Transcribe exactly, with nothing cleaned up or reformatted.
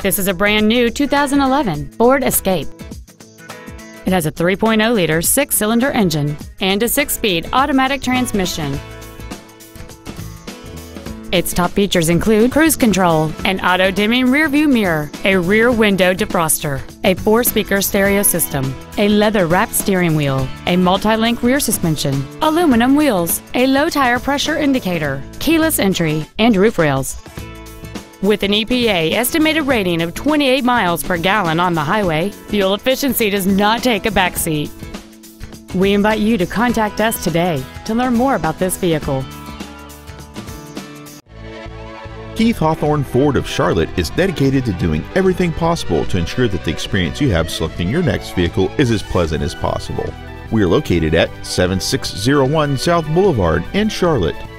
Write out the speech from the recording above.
This is a brand new two thousand eleven Ford Escape. It has a three point oh liter six-cylinder engine and a six-speed automatic transmission. Its top features include cruise control, an auto-dimming rearview mirror, a rear window defroster, a four-speaker stereo system, a leather-wrapped steering wheel, a multi-link rear suspension, aluminum wheels, a low-tire pressure indicator, keyless entry, and roof rails. With an E P A estimated rating of twenty-eight miles per gallon on the highway, fuel efficiency does not take a backseat. We invite you to contact us today to learn more about this vehicle. Keith Hawthorne Ford of Charlotte is dedicated to doing everything possible to ensure that the experience you have selecting your next vehicle is as pleasant as possible. We are located at seven six zero one South Boulevard in Charlotte.